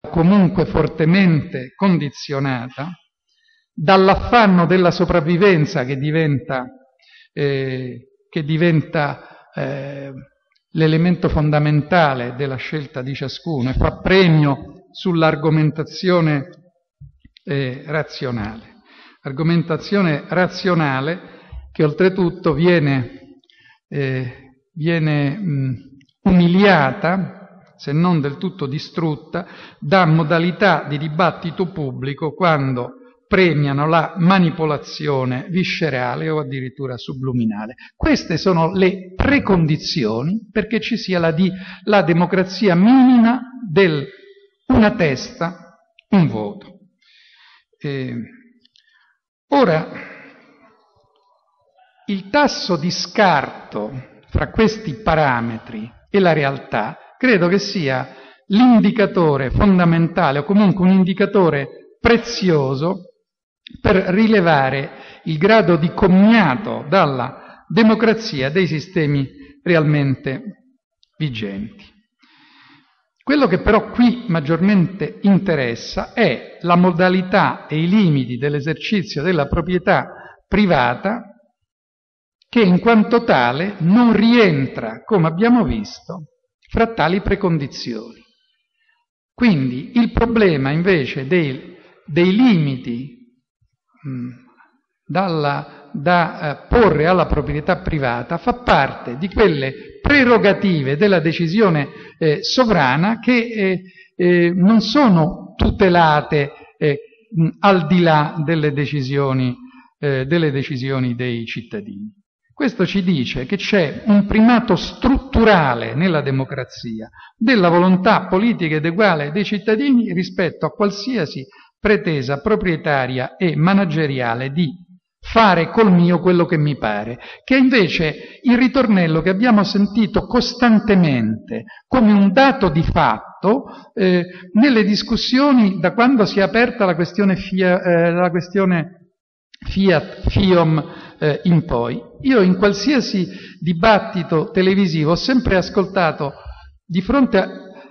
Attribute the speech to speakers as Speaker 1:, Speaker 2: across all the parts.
Speaker 1: comunque fortemente condizionata dall'affanno della sopravvivenza che diventa l'elemento fondamentale della scelta di ciascuno e fa premio sull'argomentazione razionale. Argomentazione razionale che oltretutto viene umiliata, se non del tutto distrutta, da modalità di dibattito pubblico quando premiano la manipolazione viscerale o addirittura subliminale. Queste sono le precondizioni perché ci sia la democrazia minima del una testa, un voto. Ora, il tasso di scarto fra questi parametri e la realtà credo che sia l'indicatore fondamentale o comunque un indicatore prezioso per rilevare il grado di commiato dalla democrazia dei sistemi realmente vigenti. Quello che però qui maggiormente interessa è la modalità e i limiti dell'esercizio della proprietà privata che in quanto tale non rientra, come abbiamo visto, fra tali precondizioni. Quindi il problema invece dei limiti da porre alla proprietà privata fa parte di quelle prerogative della decisione sovrana che non sono tutelate al di là delle decisioni dei cittadini. Questo ci dice che c'è un primato strutturale nella democrazia della volontà politica ed uguale dei cittadini rispetto a qualsiasi pretesa proprietaria e manageriale di fare col mio quello che mi pare, che è invece il ritornello che abbiamo sentito costantemente come un dato di fatto nelle discussioni da quando si è aperta la questione Fiat-FIOM in poi. Io in qualsiasi dibattito televisivo ho sempre ascoltato di fronte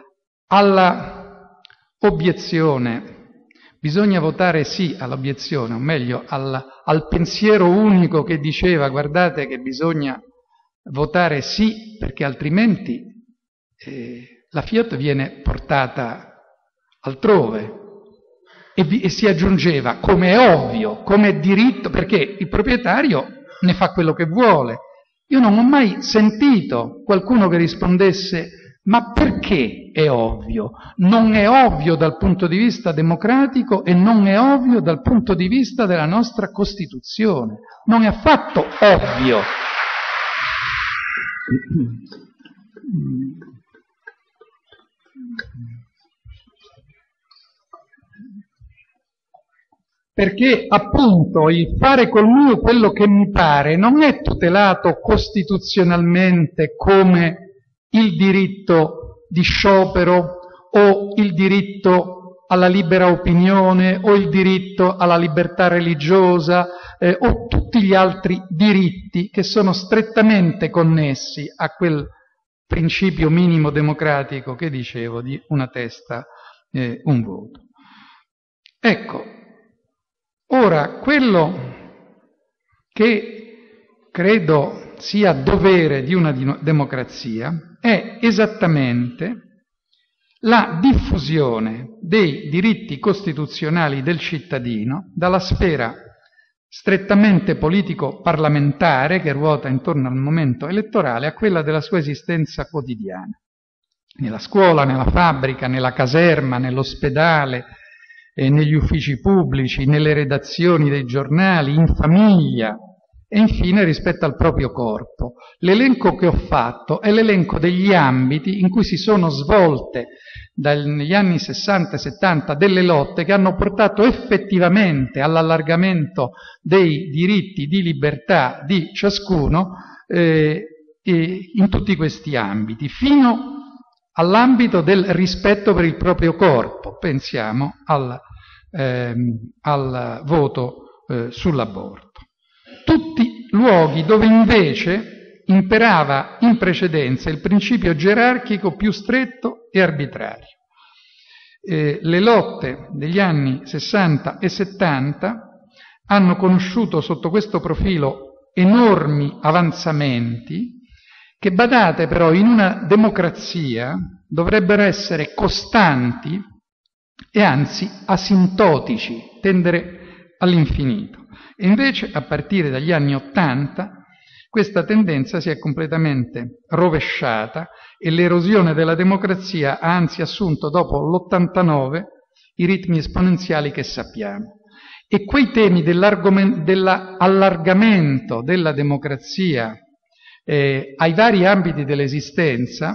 Speaker 1: alla obiezione, bisogna votare sì all'obiezione, o meglio al pensiero unico che diceva guardate che bisogna votare sì perché altrimenti la Fiat viene portata altrove. E si aggiungeva, come è ovvio, come è diritto, perché il proprietario ne fa quello che vuole. Io non ho mai sentito qualcuno che rispondesse, ma perché è ovvio? Non è ovvio dal punto di vista democratico e non è ovvio dal punto di vista della nostra Costituzione. Non è affatto ovvio. Perché appunto il fare col mio quello che mi pare non è tutelato costituzionalmente come il diritto di sciopero o il diritto alla libera opinione o il diritto alla libertà religiosa o tutti gli altri diritti che sono strettamente connessi a quel principio minimo democratico che dicevo di una testa, un voto. Ecco. Ora, quello che credo sia dovere di una democrazia è esattamente la diffusione dei diritti costituzionali del cittadino dalla sfera strettamente politico-parlamentare che ruota intorno al momento elettorale a quella della sua esistenza quotidiana. Nella scuola, nella fabbrica, nella caserma, nell'ospedale, negli uffici pubblici, nelle redazioni dei giornali, in famiglia e infine rispetto al proprio corpo. L'elenco che ho fatto è l'elenco degli ambiti in cui si sono svolte negli anni 60 e 70 delle lotte che hanno portato effettivamente all'allargamento dei diritti di libertà di ciascuno in tutti questi ambiti, fino all'ambito del rispetto per il proprio corpo. Pensiamo al voto sull'aborto. Tutti luoghi dove invece imperava in precedenza il principio gerarchico più stretto e arbitrario. le lotte degli anni 60 e 70 hanno conosciuto sotto questo profilo enormi avanzamenti che, badate però, in una democrazia dovrebbero essere costanti e anzi asintotici, tendere all'infinito. E invece, a partire dagli anni 80, questa tendenza si è completamente rovesciata e l'erosione della democrazia ha anzi assunto, dopo l'89, i ritmi esponenziali che sappiamo. E quei temi dell'allargamento della democrazia ai vari ambiti dell'esistenza,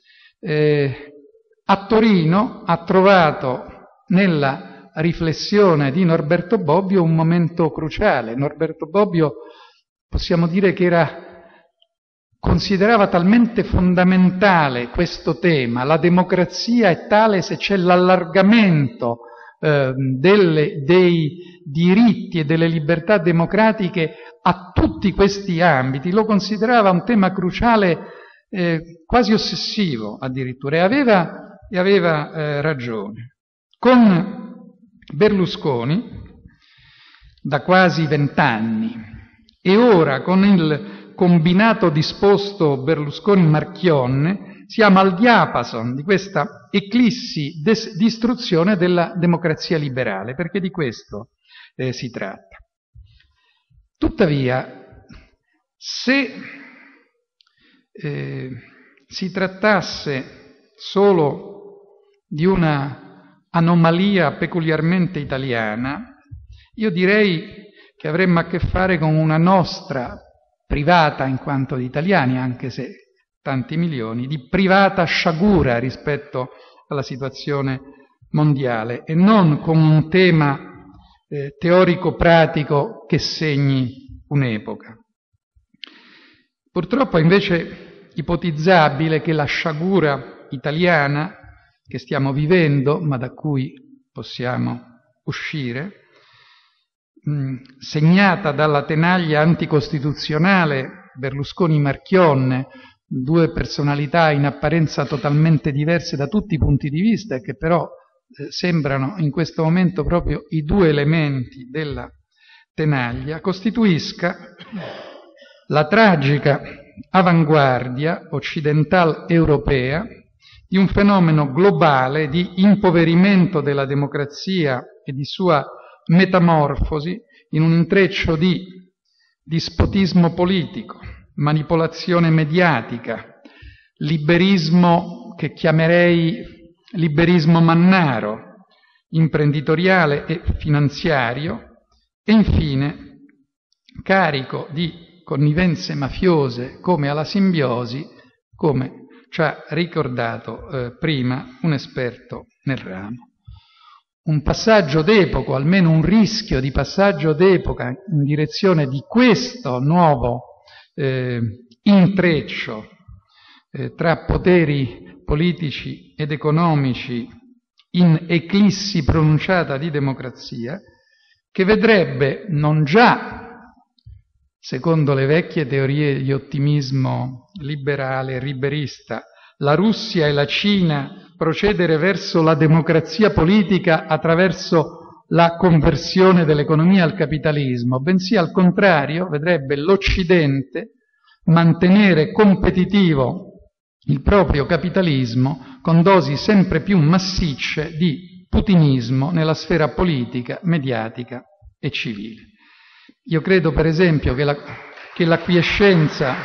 Speaker 1: a Torino ha trovato nella riflessione di Norberto Bobbio un momento cruciale. Norberto Bobbio, possiamo dire che considerava talmente fondamentale questo tema: la democrazia è tale se c'è l'allargamento dei diritti e delle libertà democratiche a tutti questi ambiti. Lo considerava un tema cruciale, quasi ossessivo addirittura, e aveva ragione. Con Berlusconi, da quasi 20 anni, e ora con il combinato disposto Berlusconi-Marchionne, siamo al diapason di questa eclissi distruzione della democrazia liberale, perché di questo si tratta. Tuttavia, se si trattasse solo di una anomalia peculiarmente italiana, io direi che avremmo a che fare con una nostra privata, in quanto di italiani, anche se tanti milioni, di privata sciagura rispetto alla situazione mondiale, e non con un tema teorico-pratico che segni un'epoca. Purtroppo è invece ipotizzabile che la sciagura italiana che stiamo vivendo, ma da cui possiamo uscire, segnata dalla tenaglia anticostituzionale Berlusconi-Marchionne, due personalità in apparenza totalmente diverse da tutti i punti di vista, e che però sembrano in questo momento proprio i due elementi della tenaglia, costituisca la tragica avanguardia occidental europea di un fenomeno globale di impoverimento della democrazia e di sua metamorfosi in un intreccio di dispotismo politico, manipolazione mediatica, liberismo che chiamerei liberismo mannaro, imprenditoriale e finanziario, e infine carico di connivenze mafiose come alla simbiosi, come ci ha ricordato prima un esperto nel ramo. Un passaggio d'epoca, almeno un rischio di passaggio d'epoca in direzione di questo nuovo intreccio tra poteri politici ed economici in eclissi pronunciata di democrazia, che vedrebbe non già, secondo le vecchie teorie di ottimismo liberale e liberista, la Russia e la Cina procedere verso la democrazia politica attraverso la conversione dell'economia al capitalismo, bensì al contrario vedrebbe l'Occidente mantenere competitivo il proprio capitalismo con dosi sempre più massicce di putinismo nella sfera politica, mediatica e civile. Io credo, per esempio, che l'acquiescenza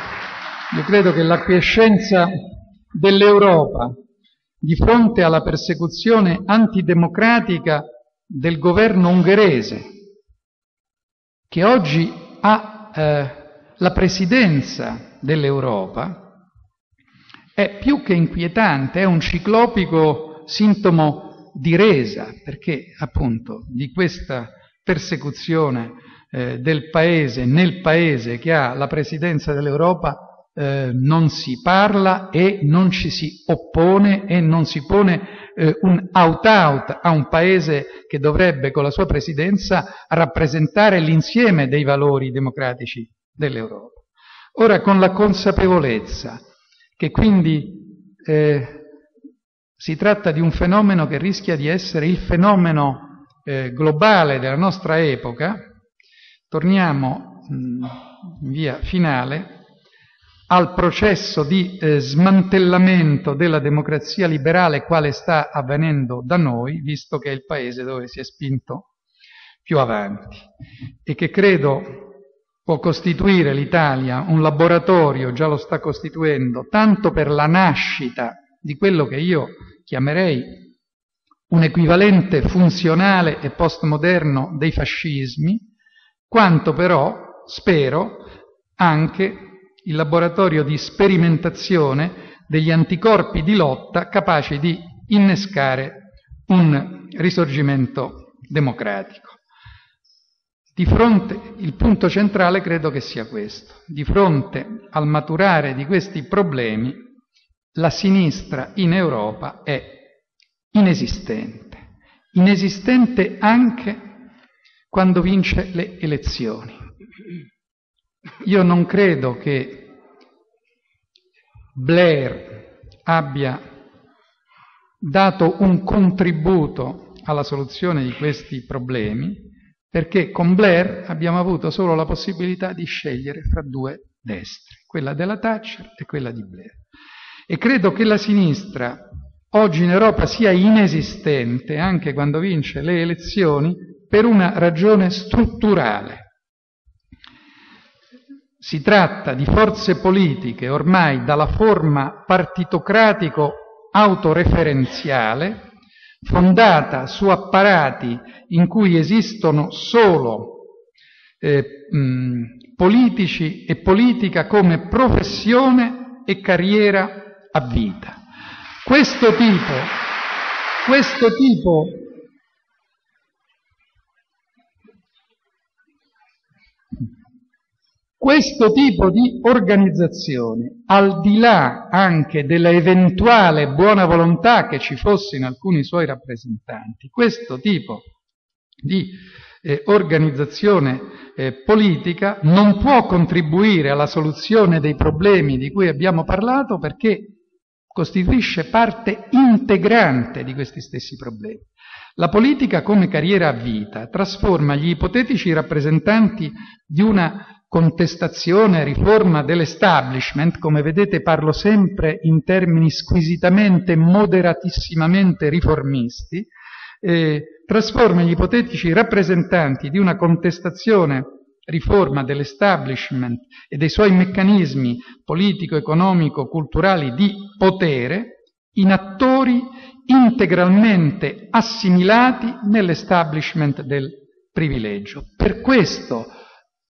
Speaker 1: dell'Europa di fronte alla persecuzione antidemocratica del governo ungherese, che oggi ha la presidenza dell'Europa, è più che inquietante, è un ciclopico sintomo di resa, perché appunto di questa persecuzione del paese nel paese che ha la presidenza dell'Europa non si parla e non ci si oppone e non si pone un out-out a un paese che dovrebbe con la sua presidenza rappresentare l'insieme dei valori democratici dell'Europa. Ora, con la consapevolezza che quindi Si tratta di un fenomeno che rischia di essere il fenomeno globale della nostra epoca. Torniamo in via finale al processo di smantellamento della democrazia liberale quale sta avvenendo da noi, visto che è il paese dove si è spinto più avanti e che credo può costituire l'Italia un laboratorio, già lo sta costituendo, tanto per la nascita di quello che io chiamerei un equivalente funzionale e postmoderno dei fascismi, quanto però, spero, anche il laboratorio di sperimentazione degli anticorpi di lotta capaci di innescare un risorgimento democratico. Di fronte, il punto centrale credo che sia questo: di fronte al maturare di questi problemi, la sinistra in Europa è inesistente anche quando vince le elezioni. Io non credo che Blair abbia dato un contributo alla soluzione di questi problemi, perché con Blair abbiamo avuto solo la possibilità di scegliere fra due destre, quella della Thatcher e quella di Blair. E credo che la sinistra oggi in Europa sia inesistente anche quando vince le elezioni per una ragione strutturale. Si tratta di forze politiche ormai dalla forma partitocratico-autoreferenziale, fondata su apparati in cui esistono solo politici e politica come professione e carriera a vita. Questo tipo di organizzazione, al di là anche della eventuale buona volontà che ci fosse in alcuni suoi rappresentanti, questo tipo di organizzazione politica non può contribuire alla soluzione dei problemi di cui abbiamo parlato, perché costituisce parte integrante di questi stessi problemi. La politica come carriera a vita trasforma gli ipotetici rappresentanti di una contestazione, riforma dell'establishment, come vedete parlo sempre in termini squisitamente, moderatissimamente riformisti, trasforma gli ipotetici rappresentanti di una contestazione, riforma dell'establishment e dei suoi meccanismi politico, economico, culturali di potere in attori integralmente assimilati nell'establishment del privilegio. Per questo